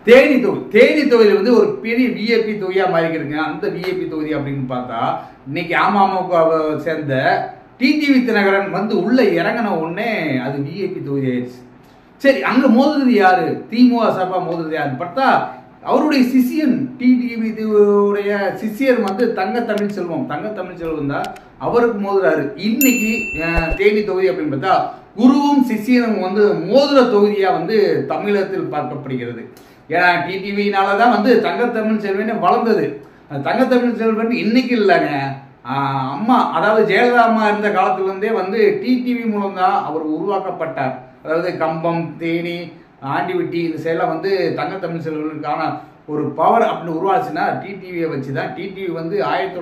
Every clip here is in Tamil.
தேனி தொகுதி வந்து ஒரு பெரிய விஐபி தொகுதியா மாறி இருக்குங்க. அந்த விஐபி தொகுதி அப்படின்னு பார்த்தா இன்னைக்கு அமமுகவை சேர்ந்த டிடிவி தினகரன் வந்து உள்ள இறங்கின உடனே அது விஐபி தொகுதி ஆயிடுச்சு. சரி, அங்க மோதுறது யாரு? திமுக சார்பா மோதுறது யாருன்னு பார்த்தா அவருடைய சிஷியன், டிடிவி உடைய சிஷியர் வந்து தங்க தமிழ்ச்செல்வம் தான் அவருக்கு மோதுறாரு. இன்னைக்கு தேனி தொகுதி அப்படின்னு பார்த்தா குருவும் சிஷியனும் வந்து மோதுற தொகுதியா வந்து தமிழகத்தில் பார்க்கப்படுகிறது. ஏன்னா டிடிவினாலதான் வந்து தங்க தமிழ்ச்செல்வன் வளர்ந்தது. தங்க தமிழ்ச்செல்வன் இன்னைக்கு இல்லைங்க, அம்மா அதாவது ஜெயலலிதா அம்மா இருந்த காலத்துல இருந்தே வந்து டிடிவி மூலம் தான் அவர் உருவாக்கப்பட்டார். அதாவது கம்பம், தேனி, ஆண்டிவிட்டி இந்த சைடெல்லாம் வந்து தங்க தமிழ்ச்செல்வனுக்கான ஒரு பவர் அப்படின்னு உருவாச்சுன்னா டிடிவியை வச்சு தான். டிடிவி வந்து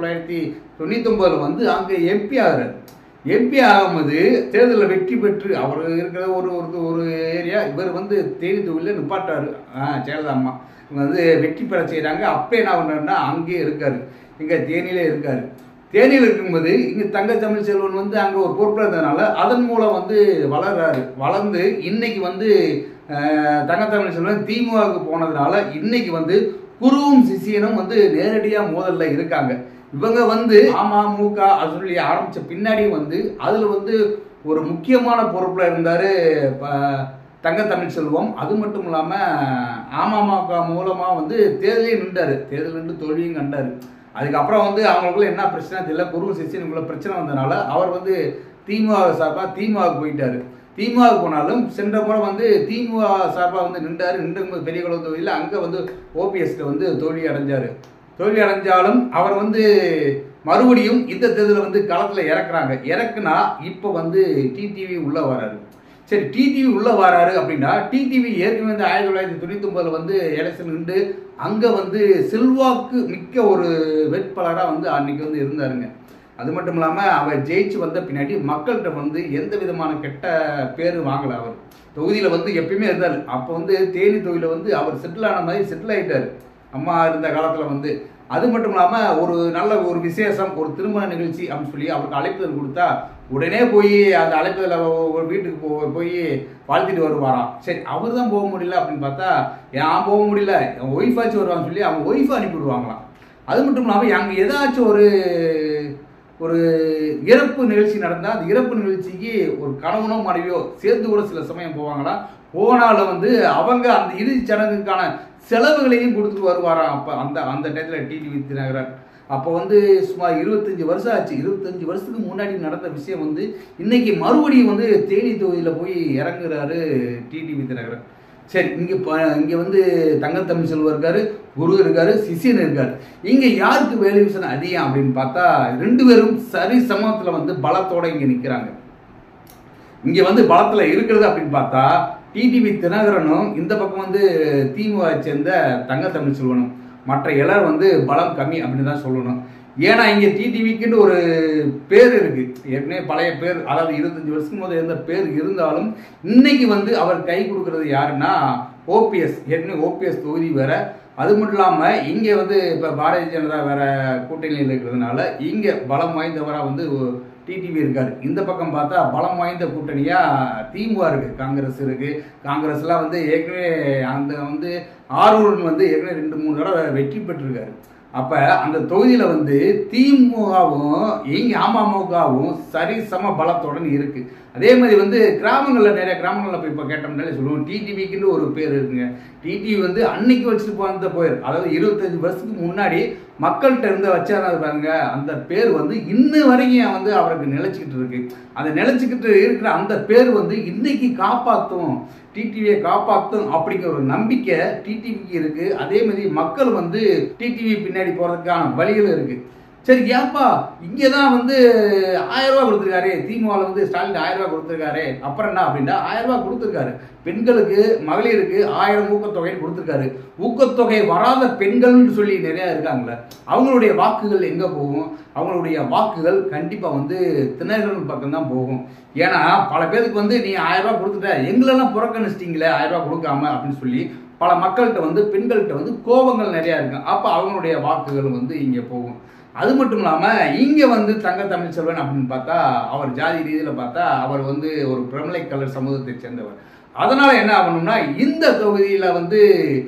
1999 வந்து அங்கே எம்பி ஆகிறார். எம்பி ஆகும்போது தேர்தலில் வெற்றி பெற்று அவர் இருக்கிற ஒரு ஏரியா இவர் வந்து தேனி தொகுதியில் நிப்பாட்டாரு. ஜெயலலிதா அம்மா இவங்க வந்து வெற்றி பெற செய்கிறாங்க. அப்போ என்ன பண்ணாருன்னா அங்கேயே இருக்காரு, இங்கே தேனியிலே இருக்காரு. தேனியில் இருக்கும்போது இங்கே தங்க தமிழ்ச்செல்வன் வந்து அங்கே ஒரு பொறுப்பில் இருந்ததுனால அதன் மூலம் வந்து வளர்றாரு. வளர்ந்து இன்னைக்கு வந்து தங்க தமிழ்ச்செல்வன் திமுகவுக்கு போனதுனால இன்னைக்கு வந்து குருவும் சிஷியனும் வந்து நேரடியாக மோதல்ல இருக்காங்க. இவங்க வந்து அமமுக சொல்லி ஆரம்பிச்ச பின்னாடி வந்து அதுல வந்து ஒரு முக்கியமான பொறுப்புல இருந்தாரு தங்க தமிழ்ச்செல்வம். அது மட்டும் இல்லாம அமமுக மூலமா வந்து தேர்தலையும் நின்றாரு, தேர்தல் நின்று தோல்வியும் கண்டாரு. அதுக்கப்புறம் வந்து அவங்களுக்குள்ள என்ன பிரச்சனை தெரியல, குரு சிஷியனுக்குள்ள பிரச்சனை வந்ததுனால அவர் வந்து திமுக சார்பா திமுகவுக்கு போயிட்டாரு. திமுகவுக்கு போனாலும் சென்ற முறை வந்து திமுக சார்பா வந்து நின்று பெரிய குளம் தொகுதியில் அங்க வந்து ஓபிஎஸ்ல வந்து தோல்வி அடைஞ்சாலும் அவர் வந்து மறுபடியும் இந்த தேர்தலில் வந்து களத்தில் இறக்குனா இப்போ வந்து டிடிவி உள்ள வராரு. சரி, டிடிவி உள்ள வராரு அப்படின்னா டிடிவி ஏற்கனவே வந்து 1999 வந்து எலெக்ஷன் நின்று அங்கே வந்து செல்வாக்கு மிக்க ஒரு வேட்பாளராக வந்து அன்னைக்கு வந்து இருந்தாருங்க. அது மட்டும் இல்லாமல் அவர் ஜெயிச்சு வந்த பின்னாடி மக்கள்கிட்ட வந்து எந்த விதமான கெட்ட பேர் வாங்கலை. அவர் தொகுதியில் வந்து எப்பயுமே இருந்தார். அப்போ வந்து தேனி தொகுதியில் வந்து அவர் செட்டில் ஆன மாதிரி செட்டில் ஆகிட்டார் அம்மா இருந்த காலத்தில் வந்து. அது மட்டும் இல்லாமல் ஒரு நல்ல ஒரு விசேஷம், ஒரு திருமண நிகழ்ச்சி அப்படின்னு சொல்லி அவருக்கு அழைப்புதல் கொடுத்தா உடனே போய் அந்த அழைப்புதல் ஒரு வீட்டுக்கு போய் வாழ்த்திட்டு வருவாராம். சரி, அவர் தான் போக முடியல அப்படின்னு பார்த்தா நான் போக முடியல, என் ஒய்ஃபாச்சும் வருவான்னு சொல்லி அவங்க ஒய்ஃபை அனுப்பிவிடுவாங்களாம். அது மட்டும் இல்லாமல் அங்கே ஏதாச்சும் ஒரு இறப்பு நிகழ்ச்சி நடந்தால் அந்த இறப்பு நிகழ்ச்சிக்கு ஒரு கணவனோ மனைவியோ சேர்ந்து கூட சில சமயம் போவாங்களாம். போனாலும் வந்து அவங்க அந்த இறுதி சடங்குக்கான செலவுகளையும் கொடுத்துட்டு வருவாராம். அப்போ அந்த டயத்தில் டிடிவி தினகரன் அப்போ வந்து சுமார் 25 வருஷம் ஆச்சு. 25 வருஷத்துக்கு முன்னாடி நடந்த விஷயம் வந்து இன்னைக்கு மறுபடியும் வந்து தேனி தொகுதியில் போய் இறங்குறாரு டிடிவி தினகரன். சரி, இங்கே வந்து தங்க தமிழ்ச்செல்வன் இருக்காரு, குரு இருக்காரு, சிஷியன் இருக்காரு. இங்கே யாருக்கு வேல்யூஷன் அதிகம் அப்படின்னு பார்த்தா 2 பேரும் சரி சமத்துல வந்து பலத்தோட இங்கே நிற்கிறாங்க. இங்கே வந்து பலத்தில் இருக்கிறது அப்படின்னு பார்த்தா டிடிவி தினகரனும் இந்த பக்கம் வந்து திமுக சேர்ந்த தங்க தமிழ்ச்செல்வனும். மற்ற எல்லாரும் வந்து பலம் கம்மி அப்படின்னு தான் சொல்லணும். ஏன்னா இங்கே டிடிவிக்குன்னு ஒரு பேர் இருக்கு, ஏற்கனவே பழைய பேர், அதாவது 25 வருஷத்துக்கு முதல் இருந்த பேர் இருந்தாலும் இன்னைக்கு வந்து அவர் கை கொடுக்கறது யாருன்னா ஓபிஎஸ். ஏற்கனவே ஓபிஎஸ் தொகுதி வேற. அது மட்டும் இல்லாமல் இங்கே வந்து இப்போ பாரதிய ஜனதா வேற கூட்டணியில் இருக்கிறதுனால இங்கே பலம் வாய்ந்தவராக வந்து டிடிவி இருக்காரு. இந்த பக்கம் பார்த்தா பலம் வாய்ந்த கூட்டணியா திமுக இருக்கு, காங்கிரஸ் இருக்கு. காங்கிரஸ்லாம் வந்து ஏற்கனவே அந்த வந்து ஆரூரன் வந்து ஏற்கனவே 2-3 தடவை வெற்றி பெற்றிருக்காரு. அப்ப அந்த தொகுதியில வந்து திமுகவும் இங்க அமமுகவும் சரிசம பலத்துடன் இருக்கு. அதே மாதிரி வந்து நிறைய கிராமங்கள்ல போய் இப்ப கேட்டோம்னாலே சொல்லுவோம் டிடிவிக்குன்னு ஒரு பேர் இருக்குங்க. டிடிவி வந்து அன்னைக்கு வச்சுட்டு போன பேர், அதாவது 25 வருஷத்துக்கு முன்னாடி மக்கள்கிட்ட இருந்து வச்சாரு பாருங்க, அந்த பேர் வந்து இன்ன வரைக்கும் வந்து அவருக்கு நிலைச்சுக்கிட்டு இருக்கு. அந்த நிலைச்சுக்கிட்டு இருக்கிற அந்த பேர் வந்து இன்னைக்கு காப்பாற்றும், டிடிவியை காப்பாற்றும் அப்படிங்கிற ஒரு நம்பிக்கை டிடிவிக்கு இருக்கு. அதே மாதிரி மக்கள் வந்து டிடிவி பின்னாடி போறதுக்கான வழிகள் இருக்கு. சரி, ஏப்பா இங்கேதான் வந்து 1000 ரூபாய் கொடுத்துருக்காரு, திமுகவில் வந்து ஸ்டாலின் 1000 ரூபாய் கொடுத்துருக்காரு, அப்புறம் என்ன அப்படின்னா 1000 ரூபாய் கொடுத்துருக்காரு. பெண்களுக்கு மகளிருக்கு 1000 ஊக்கத்தொகை கொடுத்துருக்காரு. ஊக்கத்தொகை வராத பெண்கள்னு சொல்லி நிறைய இருக்காங்களே, அவங்களுடைய வாக்குகள் எங்க போகும்? அவங்களுடைய வாக்குகள் கண்டிப்பா வந்து தினகரன் பக்கம் தான் போகும். ஏன்னா பல பேருக்கு வந்து நீ 1000 ரூபாய் கொடுத்துட்ட, எங்களெல்லாம் புறக்கணிச்சிட்டீங்களே 1000 ரூபாய் கொடுக்காம அப்படின்னு சொல்லி பல மக்கள்கிட்ட வந்து பெண்கள்கிட்ட வந்து கோபங்கள் நிறைய இருக்கு. அப்ப அவங்களுடைய வாக்குகள் வந்து இங்க போகும். அது மட்டும் இல்லாமல் இங்கே வந்து தங்க தமிழ்ச்செல்வன் அப்படின்னு பார்த்தா அவர் ஜாதி ரீதியில் பார்த்தா அவர் வந்து ஒரு பிரமலை கலர் சமூகத்தை சேர்ந்தவர். அதனால என்ன ஆகணும்னா இந்த தொகுதியில் வந்து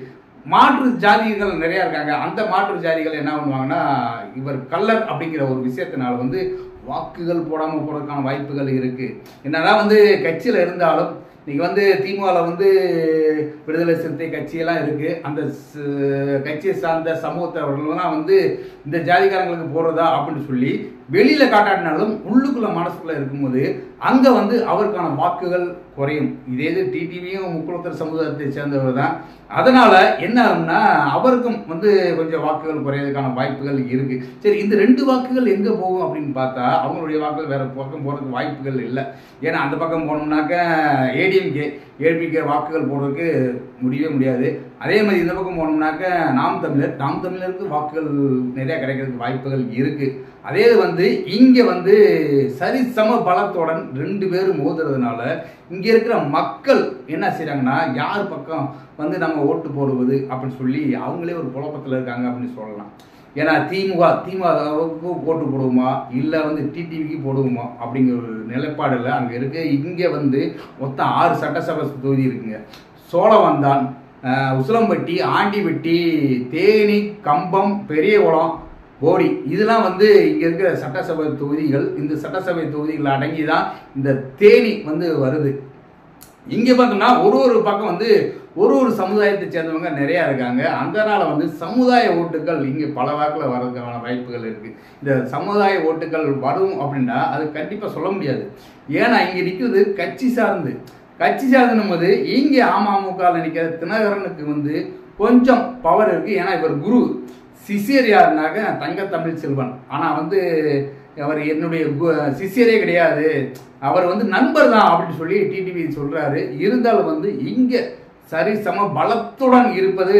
மாற்று ஜாதிகள் நிறைய இருக்காங்க. அந்த மாற்று ஜாதிகள் என்ன பண்ணுவாங்கன்னா, இவர் கள்ளர் அப்படிங்கிற ஒரு விஷயத்தினால வந்து வாக்குகள் போடாமல் போறதுக்கான வாய்ப்புகள் இருக்கு. என்னதான் வந்து கட்சியில் இருந்தாலும் இன்னைக்கு வந்து திமுகவில் வந்து விடுதலை சிறுத்தை கட்சியெல்லாம் இருக்கு. அந்த கட்சியை சார்ந்த சமூகத்தவர்கள்லாம் வந்து இந்த ஜாதிக்காரங்களுக்கு போடுறதா அப்படின்னு சொல்லி வெளியில காட்டாட்டினாலும் உள்ளுக்குள்ள மனசுக்குள்ள இருக்கும்போது அங்க வந்து அவருக்கான வாக்குகள் குறையும். இதே இது டிடிவியும் முக்குளத்தூர் சமுதாயத்தை சேர்ந்தவர் தான். அதனால என்ன ஆகும்னா அவருக்கும் வந்து கொஞ்சம் வாக்குகள் குறையறதுக்கான வாய்ப்புகள் இருக்கு. சரி, இந்த 2 வாக்குகள் எங்க போகும் அப்படின்னு பார்த்தா அவங்களுடைய வாக்குகள் வேற பக்கம் போறதுக்கு வாய்ப்புகள் இல்லை. ஏன்னா அந்த பக்கம் போனோம்னாக்க ஏடிஎம்கே வாக்குகள் போடுறதுக்கு முடியவே முடியாது. அதே மாதிரி இந்த பக்கம் போனோம்னாக்க நாம் தமிழருக்கு வாக்குகள் நிறைய கிடைக்கிறதுக்கு வாய்ப்புகள் இருக்கு. அதே வந்து இங்க வந்து சரிசம பலத்துடன் 2 பேரும் மோதுறதுனால இங்க இருக்கிற மக்கள் என்ன செய்யறாங்கன்னா, யார் பக்கம் வந்து நம்ம ஓட்டு போடுவது அப்படின்னு சொல்லி அவங்களே ஒரு குழப்பத்தில் இருக்காங்க அப்படின்னு சொல்லலாம். ஏன்னா திமுகவுக்கு ஓட்டு போடுவோமா இல்லை வந்து டிடிவிக்கு போடுவோமா அப்படிங்கிற ஒரு நிலைப்பாடில் அங்கே இருக்கு. இங்கே வந்து மொத்தம் 6 சட்டசபை தொகுதி இருக்குங்க. சோழவந்தான், உசிலம்பட்டி, ஆண்டிப்பட்டி, தேனி, கம்பம், பெரியகுளம், போடி, இதெல்லாம் வந்து இங்கே இருக்கிற சட்டசபை தொகுதிகள். இந்த சட்டசபை தொகுதிகள் அடங்கி தான் இந்த தேனி வந்து வருது. இங்கே பார்த்தோம்னா ஒரு பக்கம் வந்து ஒரு சமுதாயத்தை சேர்ந்தவங்க நிறையா இருக்காங்க. அதனால வந்து சமுதாய ஓட்டுகள் இங்கே பல வாக்கில் வர்றதுக்கான வாய்ப்புகள் இருக்குது. இந்த சமுதாய ஓட்டுகள் வரும் அப்படின்னா அது கண்டிப்பாக சொல்ல முடியாது. ஏன்னா இங்கே நிற்கிறது கட்சி சார்ந்துன்னும் போது இங்கே அமமுகவில் நிற்கிற தினகரனுக்கு வந்து கொஞ்சம் பவர் இருக்குது. ஏன்னா இவர் குரு, சிஷியர் யாருனாக்க தங்கத்தமிழ் செல்வன். ஆனால் வந்து அவர் என்னுடைய சிஷியரே கிடையாது, அவர் வந்து நண்பர் தான் அப்படின்னு சொல்லி டிடிவி சொல்றாரு. இருந்தாலும் வந்து இங்கே சரிசம பலத்துடன் இருப்பது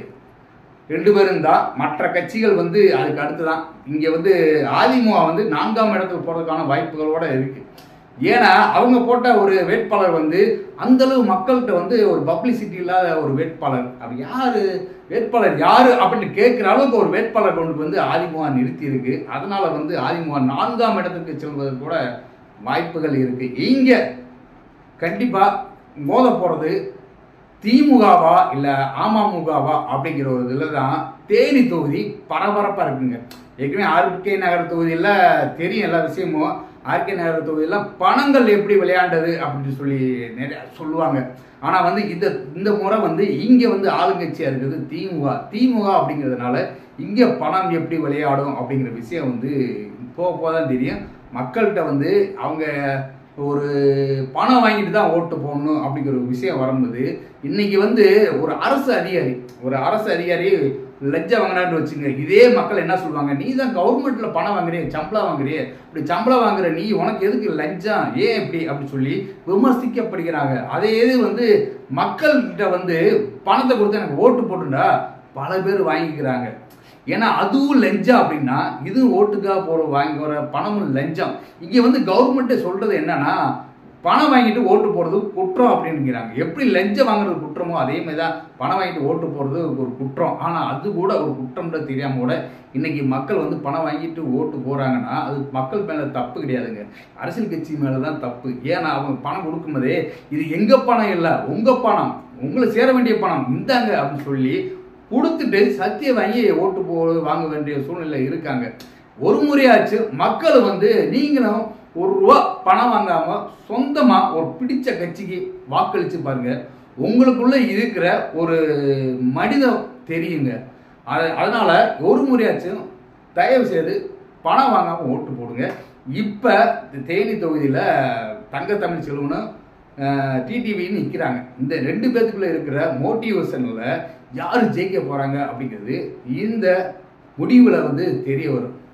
2 பேரும் தான். மற்ற கட்சிகள் வந்து அதுக்கு அடுத்துதான். இங்கே வந்து அதிமுக வந்து 4ஆம் இடத்துக்கு போறதுக்கான வாய்ப்புகளோட இருக்கு. ஏன்னா அவங்க போட்ட ஒரு வேட்பாளர் வந்து அந்த அளவு மக்கள்கிட்ட வந்து ஒரு பப்ளிசிட்டி இல்லாத ஒரு வேட்பாளர். அது வேட்பாளர் யாரு அப்படின்னு கேட்கிற அளவுக்கு ஒரு வேட்பாளர் கொண்டு வந்து அதிமுக நிறுத்தி இருக்கு. அதனால வந்து அதிமுக 4ஆம் இடத்துக்கு செல்வது கூட வாய்ப்புகள் இருக்கு. இங்க கண்டிப்பா மோத போறது திமுகவா இல்ல அமமுகவா அப்படிங்கிற ஒரு இதுல தான் தேனி தொகுதி பரபரப்பா இருக்குங்க. ஏற்கனவே ஆர்கே நகர் தொகுதியில தெரியும் எல்லா விஷயமும். ஆர்கே நகர் தொகுதியில பணங்கள் எப்படி விளையாண்டது அப்படின்னு சொல்லி நிறைய சொல்லுவாங்க. ஆனா வந்து இந்த முறை வந்து இங்க வந்து ஆளுங்கட்சியா இருக்குது திமுக அப்படிங்கிறதுனால இங்க பணம் எப்படி விளையாடும் அப்படிங்கிற விஷயம் வந்து போதான் தெரியும். மக்கள்கிட்ட வந்து அவங்க ஒரு பணம் வாங்கிட்டு தான் ஓட்டு போடணும் அப்படிங்கிற ஒரு விஷயம் வரும்போது இன்னைக்கு வந்து ஒரு அரசு அதிகாரி லஞ்சம் வாங்கினான்னு வச்சுங்க, இதே மக்கள் என்ன சொல்லுவாங்க, நீ தான் கவர்மெண்ட்ல பணம் வாங்குறிய, சம்பளம் வாங்குறிய, இப்படி சம்பளம் வாங்குற நீ உனக்கு எதுக்கு லஞ்சம், ஏன் இப்படி அப்படின்னு சொல்லி விமர்சிக்கப்படுகிறாங்க. அதே இது வந்து மக்கள்கிட்ட வந்து பணத்தை கொடுத்து எனக்கு ஓட்டு போட்டுண்டா பல பேர் வாங்கிக்கிறாங்க. ஏன்னா அதுவும் லஞ்சம் அப்படின்னா இது ஓட்டுக்காக வாங்கி வர பணமும் லஞ்சம். இங்கே வந்து கவர்மெண்ட்டே சொல்றது என்னன்னா, பணம் வாங்கிட்டு ஓட்டு போடுறது குற்றம் அப்படின்னுங்கிறாங்க. எப்படி லஞ்சம் வாங்குறது குற்றமோ அதே மாதிரி தான் பணம் வாங்கிட்டு ஓட்டு போடுறது ஒரு குற்றம். ஆனால் அது கூட ஒரு குற்றம்ன்ற தெரியாம கூட இன்னைக்கு மக்கள் வந்து பணம் வாங்கிட்டு ஓட்டு போறாங்கன்னா அது மக்கள் மேல தப்பு கிடையாதுங்க, அரசியல் கட்சி மேலதான் தப்பு. ஏன்னா அவங்க பணம் கொடுக்கும்போதே இது எங்க பணம் இல்லை, உங்க பணம், உங்களை சேர வேண்டிய பணம் இந்தாங்க அப்படின்னு சொல்லி கொடுத்துட்டு சத்திய வாங்கி ஓட்டு வாங்க வேண்டிய சூழ்நிலை இருக்காங்க. ஒரு முறையாச்சு மக்கள் வந்து நீங்களும் ₹1 பணம் வாங்காம சொந்தமா ஒரு பிடிச்ச கட்சிக்கு வாக்களிச்சு பாருங்க, உங்களுக்குள்ள இருக்கிற ஒரு மனிதம் தெரியுங்க. அதனால ஒரு முறையாச்சும் தயவு செய்து பணம் வாங்காம ஓட்டு போடுங்க. இப்ப தேனி தொகுதியில தங்கத்தமிழ் செல்வனும் டிடிவின்னு நிற்கிறாங்க. இந்த 2 பேத்துக்குள்ள இருக்கிற மோட்டிவேஷன்ல யாரு ஜெயிக்க போறாங்க அப்படிங்கிறது இந்த முடிவுல வந்து தெரிய வரும்.